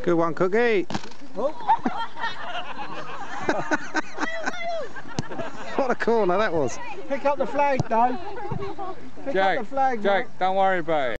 Good one, Cookie. Oh. What a corner that was. Pick up the flag, though. Pick up the flag, Jake, don't worry about it.